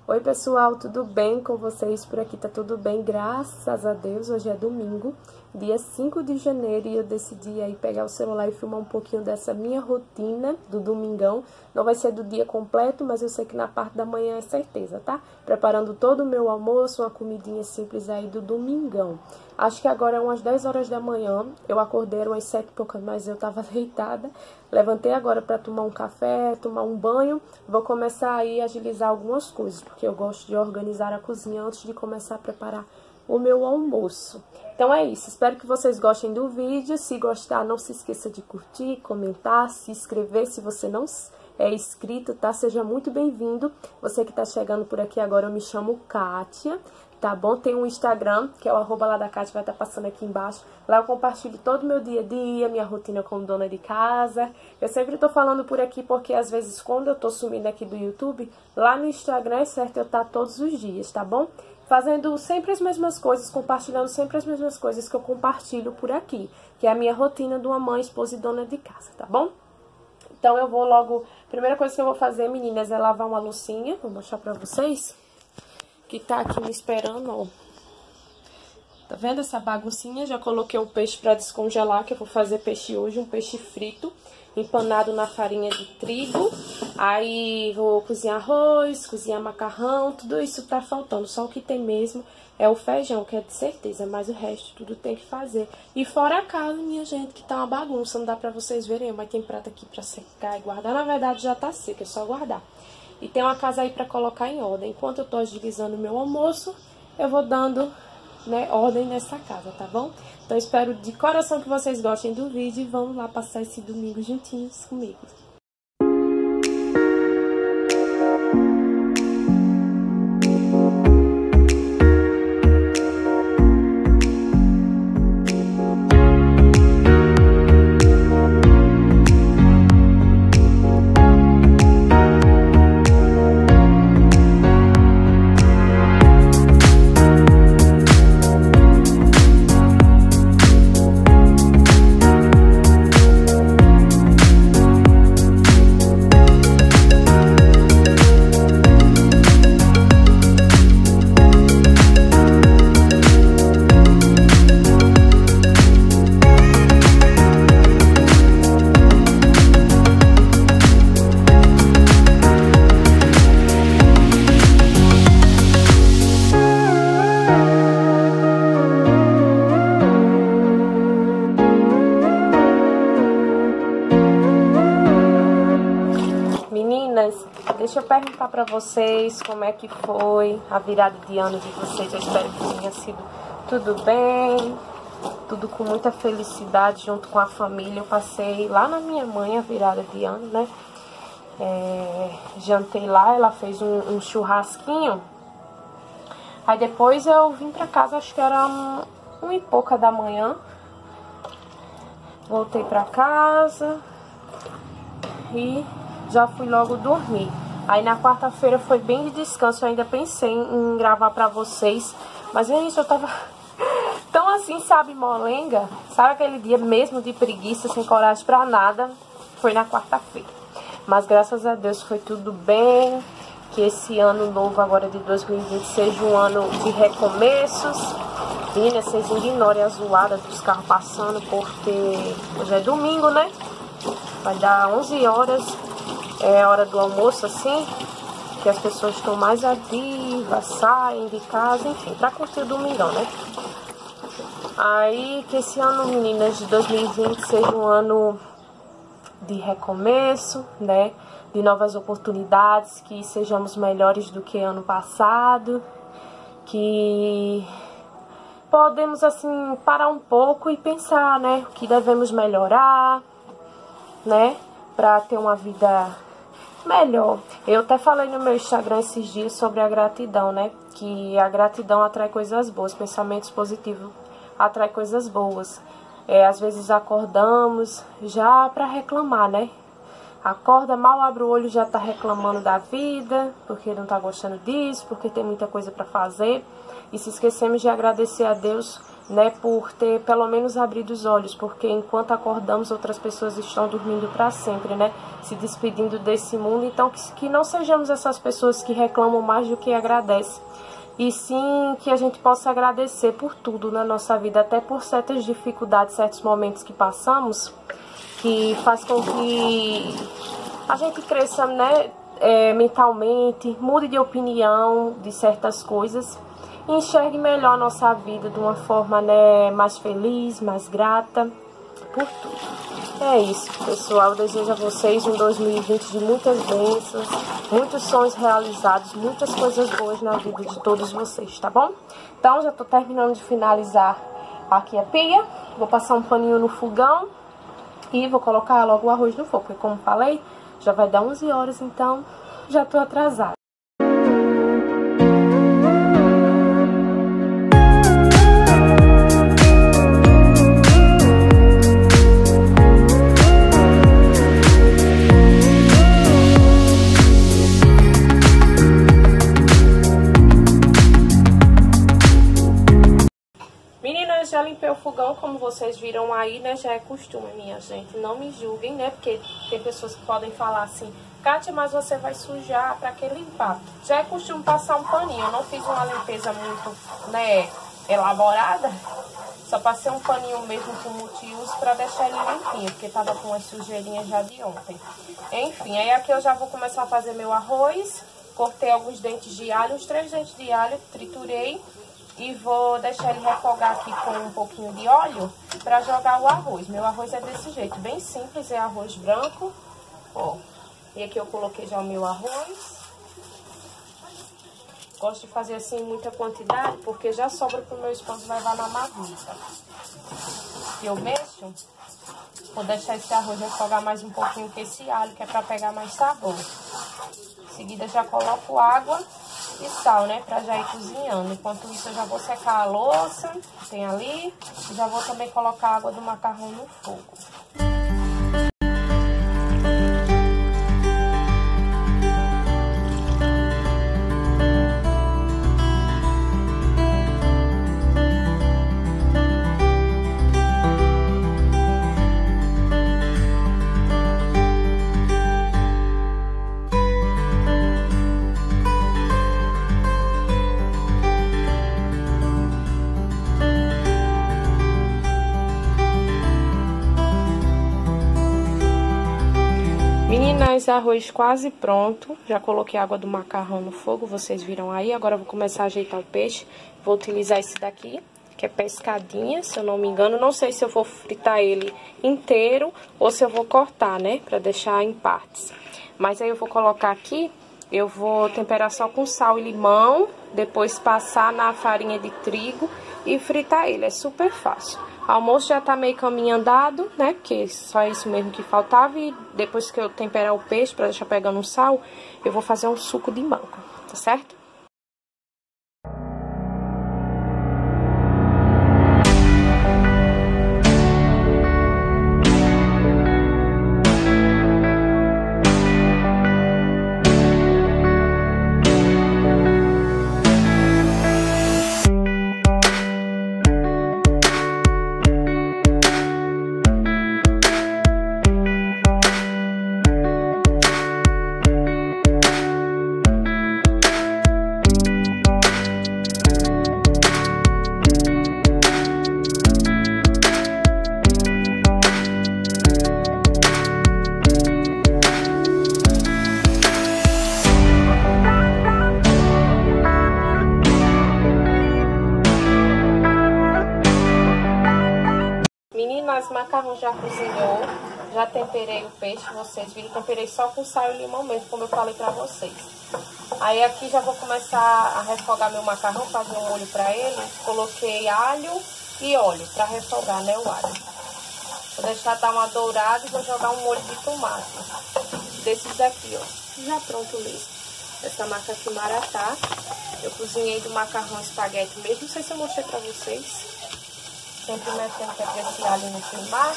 Oi pessoal, tudo bem com vocês? Por aqui tá tudo bem, graças a Deus. Hoje é domingo, dia 5 de janeiro, e eu decidi aí pegar o celular e filmar um pouquinho dessa minha rotina do domingão. Não vai ser do dia completo, mas eu sei que na parte da manhã é certeza, tá? Preparando todo o meu almoço, uma comidinha simples aí do domingão. Acho que agora é umas 10 horas da manhã, eu acordei umas 7 e poucas, mas eu tava deitada. Levantei agora para tomar um café, tomar um banho. Vou começar aí a agilizar algumas coisas, porque eu gosto de organizar a cozinha antes de começar a preparar o meu almoço. Então é isso, espero que vocês gostem do vídeo. Se gostar, não se esqueça de curtir, comentar, se inscrever se você não é inscrito, tá? Seja muito bem-vindo. Você que tá chegando por aqui agora, eu me chamo Kátia, tá bom? Tem um Instagram, que é o @lá_da_Kátia, vai estar passando aqui embaixo. Lá eu compartilho todo o meu dia a dia, minha rotina como dona de casa. Eu sempre tô falando por aqui porque às vezes quando eu tô sumindo aqui do YouTube, lá no Instagram é certo eu estar todos os dias, tá bom? Fazendo sempre as mesmas coisas, compartilhando sempre as mesmas coisas que eu compartilho por aqui, que é a minha rotina de uma mãe, esposa e dona de casa, tá bom? Então eu vou logo... Primeira coisa que eu vou fazer, meninas, é lavar uma loucinha. Vou mostrar pra vocês. Que tá aqui me esperando, ó. Tá vendo essa baguncinha? Já coloquei o peixe pra descongelar, que eu vou fazer peixe hoje, um peixe frito, empanado na farinha de trigo. Aí vou cozinhar arroz, cozinhar macarrão, tudo isso tá faltando. Só o que tem mesmo é o feijão, que é de certeza, mas o resto tudo tem que fazer. E fora a casa, minha gente, que tá uma bagunça, não dá pra vocês verem, mas tem prato aqui pra secar e guardar. Na verdade já tá seca, é só guardar. E tem uma casa aí pra colocar em ordem. Enquanto eu tô agilizando o meu almoço, eu vou dando, né, ordem nessa casa, tá bom? Então espero de coração que vocês gostem do vídeo e vamos lá passar esse domingo juntinhos comigo. Deixa eu perguntar pra vocês como é que foi a virada de ano de vocês. Eu espero que tenha sido tudo bem, tudo com muita felicidade junto com a família. Eu passei lá na minha mãe a virada de ano, né? Jantei lá, ela fez um churrasquinho. Aí depois eu vim pra casa, acho que era 1h pouca da manhã. Voltei pra casa e já fui logo dormir. Aí na quarta-feira foi bem de descanso, eu ainda pensei em gravar pra vocês, mas gente, eu tava tão assim, sabe, molenga, sabe aquele dia mesmo de preguiça, sem coragem pra nada, foi na quarta-feira. Mas graças a Deus foi tudo bem, que esse ano novo agora de 2020 seja um ano de recomeços. Meninas, vocês ignorem a zoada dos carros passando, porque hoje é domingo, né? Vai dar 11 horas. É hora do almoço, assim, que as pessoas estão mais ativas, saem de casa, enfim, pra curtir o domingão, né? Aí, que esse ano, meninas, de 2020 seja um ano de recomeço, né? De novas oportunidades, que sejamos melhores do que ano passado, que podemos, assim, parar um pouco e pensar, né? O que devemos melhorar, né? Pra ter uma vida melhor. Eu até falei no meu Instagram esses dias sobre a gratidão, né? Que a gratidão atrai coisas boas, pensamentos positivos atrai coisas boas. Às vezes acordamos já pra reclamar, né? Acorda, mal abre o olho, já tá reclamando da vida, porque não tá gostando disso, porque tem muita coisa pra fazer. E se esquecemos de agradecer a Deus né, por ter pelo menos abrido os olhos, porque enquanto acordamos, outras pessoas estão dormindo para sempre, né, se despedindo desse mundo. Então, que não sejamos essas pessoas que reclamam mais do que agradecem, e sim que a gente possa agradecer por tudo na nossa vida, até por certas dificuldades, certos momentos que passamos, que faz com que a gente cresça, né, mentalmente, mude de opinião de certas coisas, e enxergue melhor a nossa vida de uma forma, né, mais feliz, mais grata por tudo. É isso, pessoal. Eu desejo a vocês um 2020 de muitas bênçãos, muitos sonhos realizados, muitas coisas boas na vida de todos vocês, tá bom? Então, já tô terminando de finalizar aqui a pia. Vou passar um paninho no fogão e vou colocar logo o arroz no fogo, porque como falei, já vai dar 11 horas, então já tô atrasada. Meninas, já limpei o fogão, como vocês viram aí, né? Já é costume, minha gente. Não me julguem, né? Porque tem pessoas que podem falar assim: Kátia, mas você vai sujar, pra que limpar? Já é costume passar um paninho. Eu não fiz uma limpeza muito, né, elaborada. Só passei um paninho mesmo com multiuso pra deixar ele limpinho, porque tava com umas sujeirinhas já de ontem. Enfim, aí aqui eu já vou começar a fazer meu arroz. Cortei alguns dentes de alho, uns 3 dentes de alho, triturei. E vou deixar ele refogar aqui com um pouquinho de óleo pra jogar o arroz. Meu arroz é desse jeito, bem simples, é arroz branco. Ó, e aqui eu coloquei já o meu arroz. Gosto de fazer assim muita quantidade, porque já sobra pro meu esposo levar na marmita. E eu mexo, vou deixar esse arroz refogar mais um pouquinho com esse alho, que é pra pegar mais sabor. Em seguida já coloco água e sal, né, pra já ir cozinhando. Enquanto isso eu já vou secar a louça que tem ali e já vou também colocar a água do macarrão no fogo. Meninas, arroz quase pronto. Já coloquei a água do macarrão no fogo, vocês viram aí. Agora eu vou começar a ajeitar o peixe. Vou utilizar esse daqui, que é pescadinha, se eu não me engano. Não sei se eu vou fritar ele inteiro ou se eu vou cortar, né, pra deixar em partes. Mas aí eu vou colocar aqui, eu vou temperar só com sal e limão, depois passar na farinha de trigo e fritar ele. É super fácil. O almoço já tá meio caminho andado, né? Porque só isso mesmo que faltava. E depois que eu temperar o peixe, pra deixar pegando um sal, eu vou fazer um suco de manga, tá certo? Meninas, o macarrão já cozinhou, já temperei o peixe, vocês viram, temperei só com sal e limão mesmo, como eu falei pra vocês. Aí aqui já vou começar a refogar meu macarrão, fazer um molho pra ele. Coloquei alho e óleo pra refogar, né, o alho. Vou deixar dar uma dourada e vou jogar um molho de tomate. Desses aqui, ó, já pronto mesmo. Essa marca aqui, Maratá. Eu cozinhei do macarrão espaguete mesmo, não sei se eu mostrei pra vocês. Sempre mexendo que é pra esse alho não queimar.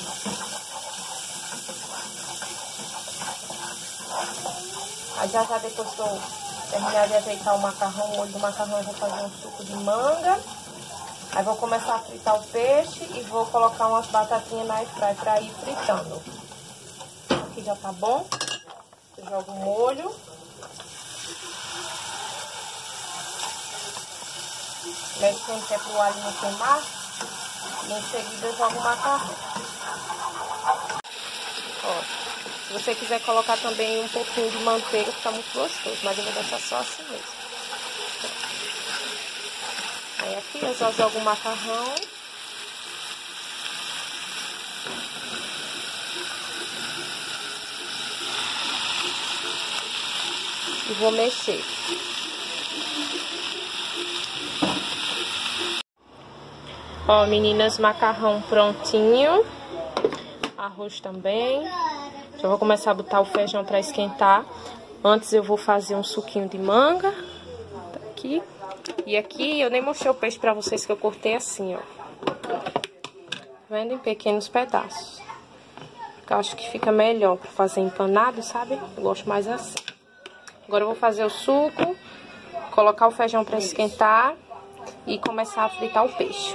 Aí já depois que eu terminar de ajeitar o macarrão, o molho do macarrão, eu vou fazer um suco de manga. Aí vou começar a fritar o peixe e vou colocar umas batatinhas na airfryer pra ir fritando. Aqui já tá bom. Eu jogo o molho. Mexendo que é pro alho não queimar. E em seguida eu jogo o macarrão. Ó, se você quiser colocar também um pouquinho de manteiga, fica muito gostoso. Mas eu vou deixar só assim mesmo. Aí aqui eu já jogo o macarrão. E vou mexer. Ó, meninas, macarrão prontinho. Arroz também. Já vou começar a botar o feijão pra esquentar. Antes eu vou fazer um suquinho de manga. Tá aqui. E aqui eu nem mostrei o peixe pra vocês, que eu cortei assim, ó. Vendo em pequenos pedaços. Eu acho que fica melhor pra fazer empanado, sabe? Eu gosto mais assim. Agora eu vou fazer o suco, colocar o feijão pra esquentar e começar a fritar o peixe.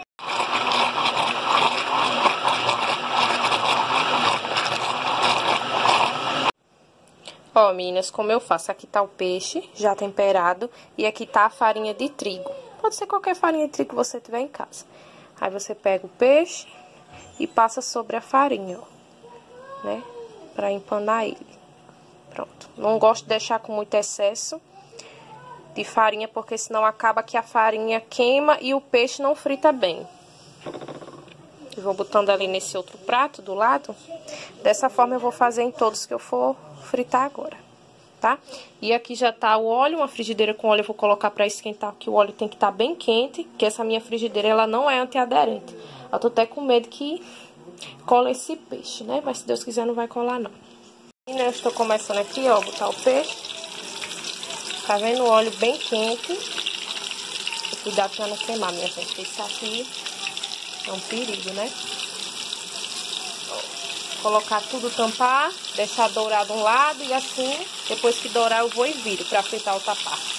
Ó, meninas, como eu faço? Aqui tá o peixe já temperado e aqui tá a farinha de trigo. Pode ser qualquer farinha de trigo que você tiver em casa. Aí você pega o peixe e passa sobre a farinha, ó, né? Pra empanar ele. Pronto. Não gosto de deixar com muito excesso de farinha, porque senão acaba que a farinha queima e o peixe não frita bem. Eu vou botando ali nesse outro prato do lado. Dessa forma eu vou fazer em todos que eu for fritar agora, tá? E aqui já tá o óleo, uma frigideira com óleo eu vou colocar pra esquentar, porque o óleo tem que estar bem quente, que essa minha frigideira, ela não é antiaderente. Eu tô até com medo que cola esse peixe, né? Mas se Deus quiser não vai colar, não. E eu estou começando aqui, ó, botar o peixe. Tá vendo o óleo bem quente? Cuidado pra não queimar, minha gente, isso aqui é um perigo, né? Colocar tudo, tampar, deixar dourado um lado e assim, depois que dourar eu vou e viro pra fritar outra parte.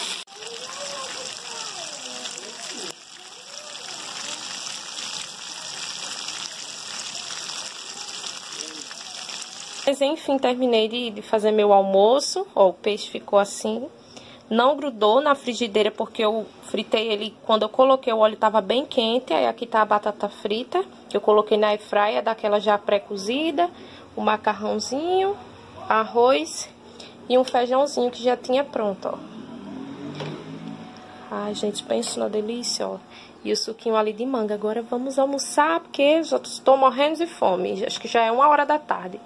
Mas enfim, terminei de fazer meu almoço. Ó, o peixe ficou assim. Não grudou na frigideira porque eu fritei ele quando eu coloquei o óleo, tava bem quente. Aí aqui tá a batata frita, que eu coloquei na airfryer, daquela já pré-cozida. O macarrãozinho, arroz e um feijãozinho que já tinha pronto, ó. Ai, gente, pensa na delícia, ó. E o suquinho ali de manga. Agora vamos almoçar, porque eu já estou morrendo de fome. Acho que já é 1h da tarde.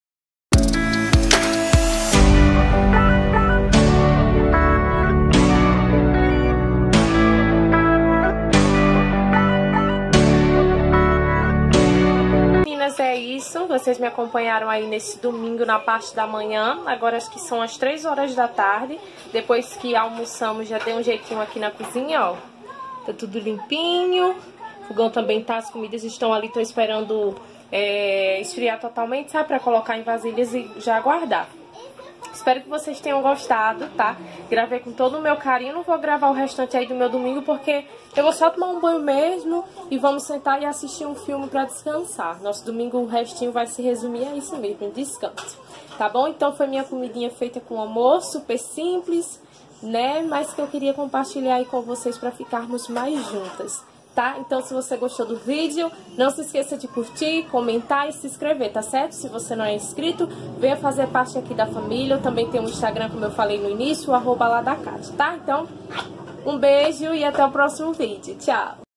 É isso, vocês me acompanharam aí nesse domingo na parte da manhã. Agora acho que são as 3h da tarde. Depois que almoçamos já dei um jeitinho aqui na cozinha, ó. Tá tudo limpinho. O fogão também tá, as comidas estão ali, tô esperando esfriar totalmente, sabe? Pra colocar em vasilhas e já guardar. Espero que vocês tenham gostado, tá? Gravei com todo o meu carinho. Não vou gravar o restante aí do meu domingo, porque eu vou só tomar um banho mesmo e vamos sentar e assistir um filme pra descansar. Nosso domingo, o restinho vai se resumir a isso mesmo, descanso. Tá bom? Então foi minha comidinha feita com amor, super simples, né? Mas que eu queria compartilhar aí com vocês pra ficarmos mais juntas. Tá? Então, se você gostou do vídeo, não se esqueça de curtir, comentar e se inscrever, tá certo? Se você não é inscrito, venha fazer parte aqui da família. Eu também tenho um Instagram, como eu falei no início, @ladacate, tá? Então, um beijo e até o próximo vídeo. Tchau!